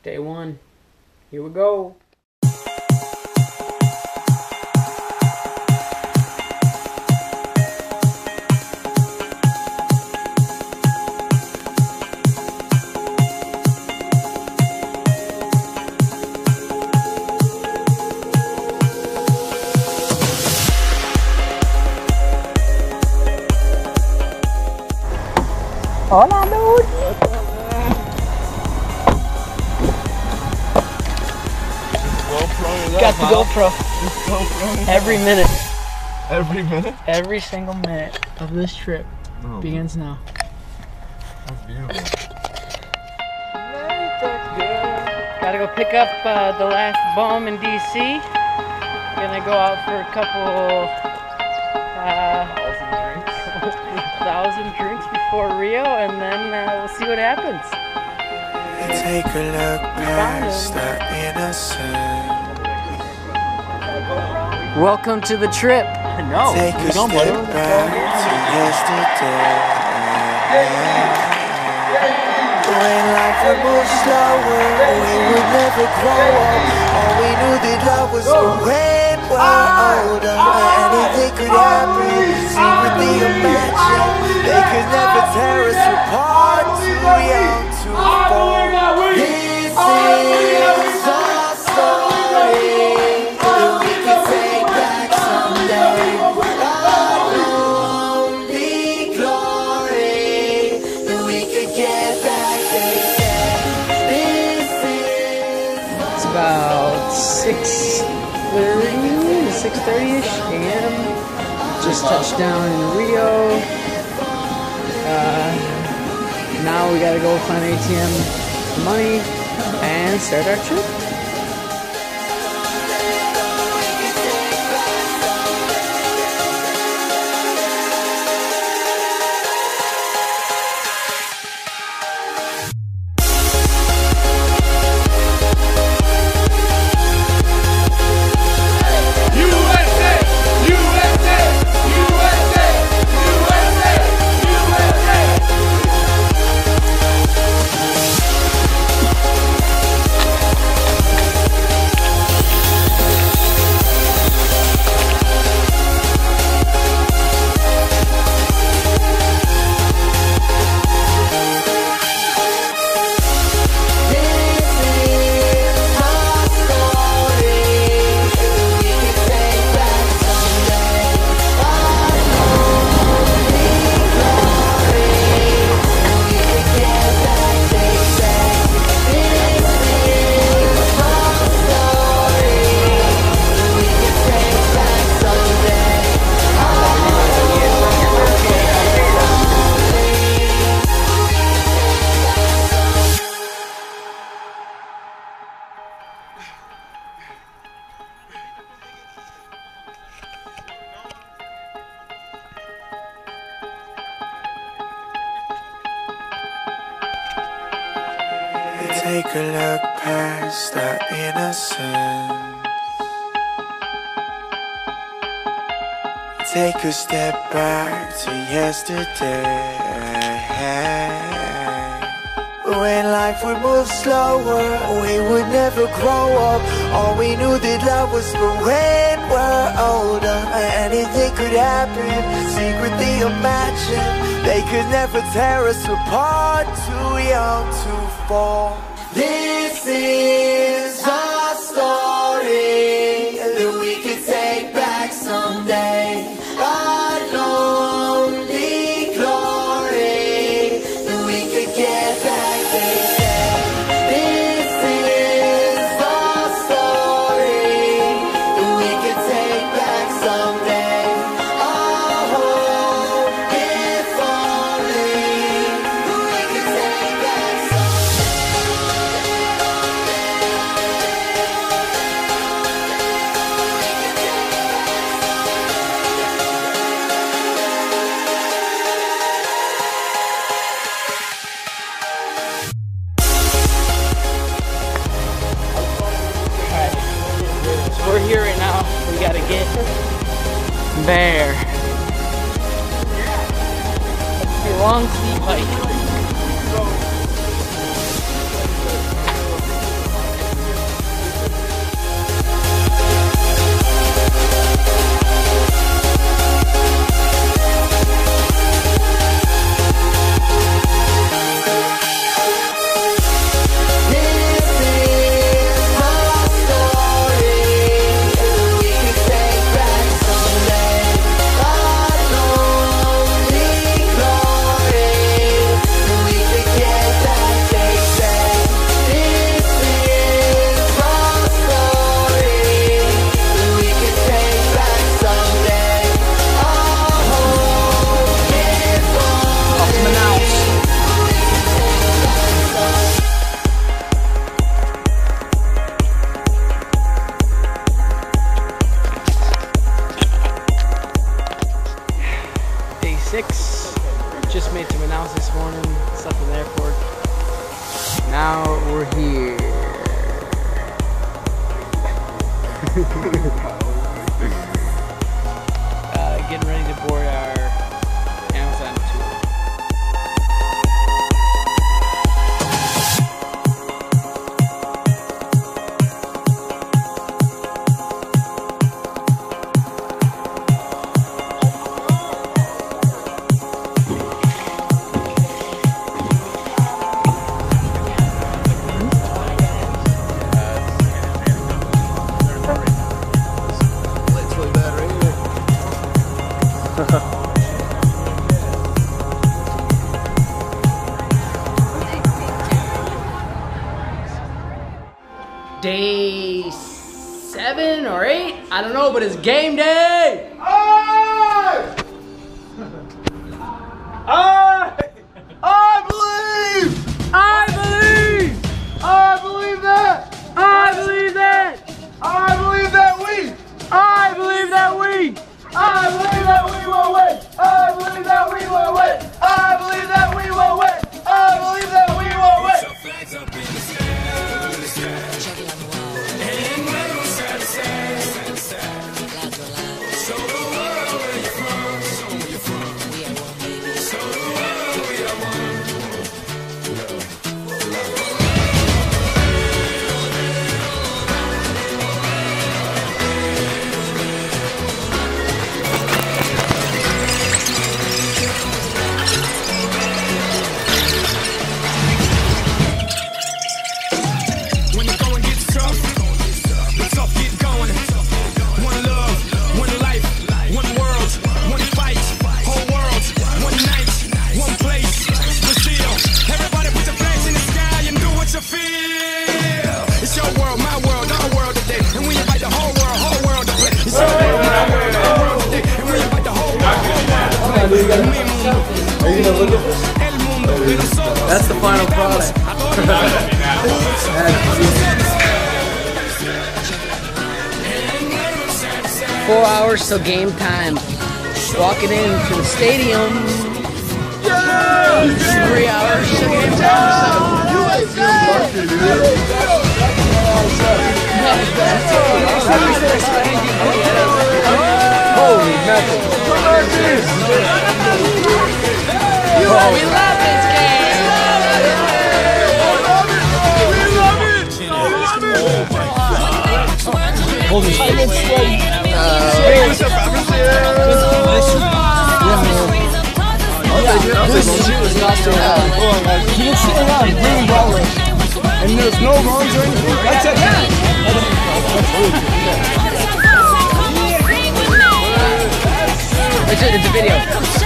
Day one. Here we go. Hola, dude. Got the GoPro. Every minute. Every minute? Every single minute of this trip begins now. That's beautiful. Gotta go pick up the last bum in DC. Gonna go out for a couple thousand drinks before Rio, and then we'll see what happens. Take a look past the innocent. Welcome to the trip. No, take a step back to yesterday. When life would move slower, we would never grow up. All we knew that love was for when we're older. Anything could happen, secretly imagine. They could never tear us apart. Too young to fall. This is our story that we can take back someday. Our only glory that we could get back. This is. It's about 6:30-ish a.m. Just touched down in Rio. Now we gotta go find ATM money and start our trip. Take a look past the innocence. Take a step back to yesterday. When life would move slower, we would never grow up. All we knew that love was for when we're older. Anything could happen, secretly imagine. They could never tear us apart, too young to fall. This is our story that we could take back someday. Our lonely glory that we could get back, they say. This is our story that we could take back someday. Our hope, if only we could take back We're here right now. We gotta get there. It's a long steep hike. Now we're here. Getting ready to board our Amazon tour. Day 7 or 8, I don't know, but it's game day! I believe! I believe! I believe that! I believe that! I believe that we! I believe that we! I believe that we will win! I believe that we will win! I believe that we will win! I believe that we will win! Are you gonna look at this? That's the final product. 4 hours till game time. Walking into the stadium. 3 hours till game time. Holy mackerel. We love this game. Holy shit. And there's no wrongs or anything. That's it. It's a video.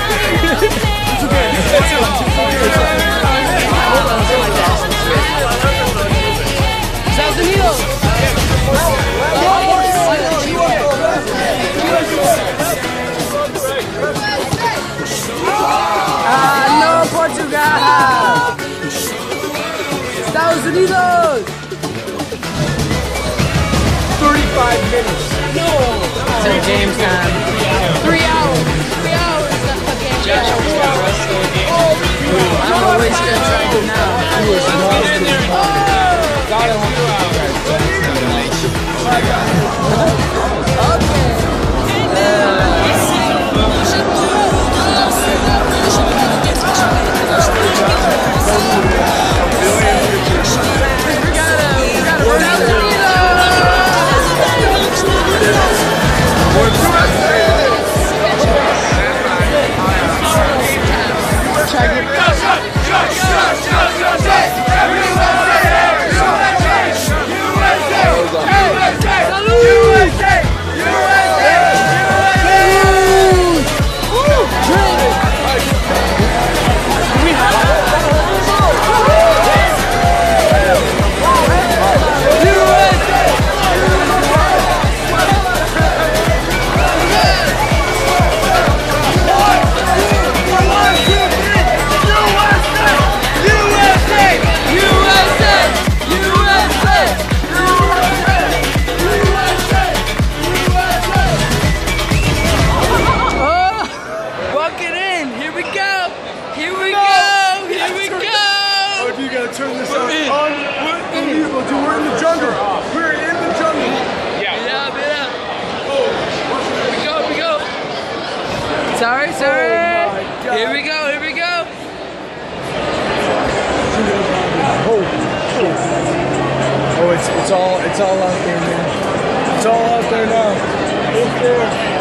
Estados Unidos. No, Portugal. Estados Unidos. 35 minutes. No. It's game time. 3 hours. 3 hours. I don't know what he's gonna try to do now. Shut jungle. We're in the jungle. Yeah. Here we go. Sorry. Oh Here we go. Oh, it's all out there, man. It's all out there now. It's there.